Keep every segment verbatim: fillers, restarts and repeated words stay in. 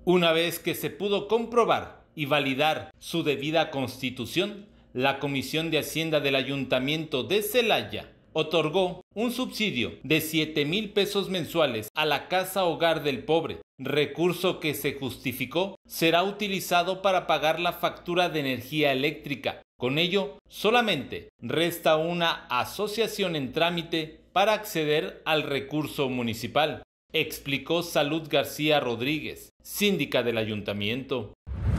Una vez que se pudo comprobar y validar su debida constitución, la Comisión de Hacienda del Ayuntamiento de Celaya otorgó un subsidio de siete mil pesos mensuales a la Casa Hogar del Pobre, recurso que se justificó será utilizado para pagar la factura de energía eléctrica. Con ello, solamente resta una asociación en trámite para acceder al recurso municipal, explicó Salud García Rodríguez, síndica del ayuntamiento.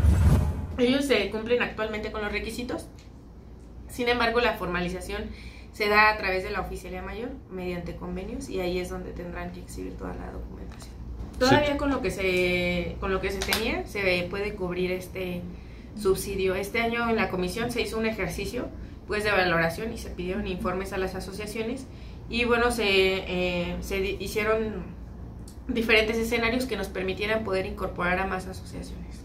Ellos se cumplen actualmente con los requisitos, sin embargo la formalización se da a través de la oficialía mayor mediante convenios y ahí es donde tendrán que exhibir toda la documentación. Todavía sí. con lo que se con lo que se tenía se puede cubrir este subsidio. Este año en la comisión se hizo un ejercicio pues de valoración y se pidieron informes a las asociaciones y bueno se, eh, se hicieron diferentes escenarios que nos permitieran poder incorporar a más asociaciones.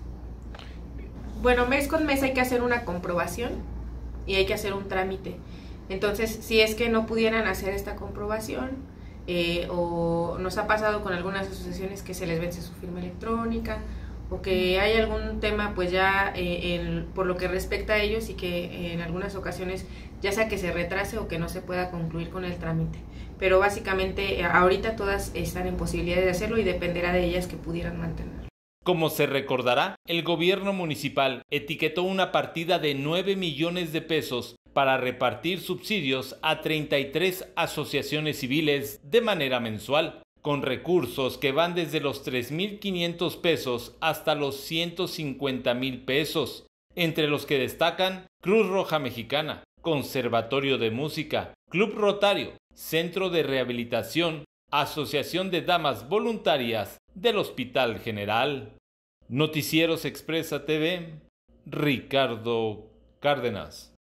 Bueno, mes con mes hay que hacer una comprobación y hay que hacer un trámite. Entonces, si es que no pudieran hacer esta comprobación, eh, o nos ha pasado con algunas asociaciones que se les vence su firma electrónica, o que hay algún tema, pues ya eh, el, por lo que respecta a ellos y que eh, en algunas ocasiones ya sea que se retrase o que no se pueda concluir con el trámite. Pero básicamente, ahorita todas están en posibilidad de hacerlo y dependerá de ellas que pudieran mantenerlo. Como se recordará, el gobierno municipal etiquetó una partida de nueve millones de pesos para repartir subsidios a treinta y tres asociaciones civiles de manera mensual, con recursos que van desde los tres mil quinientos pesos hasta los ciento cincuenta mil pesos, entre los que destacan Cruz Roja Mexicana, Conservatorio de Música, Club Rotario, Centro de Rehabilitación, Asociación de Damas Voluntarias del Hospital General. Noticieros Expresa T V, Ricardo Cárdenas.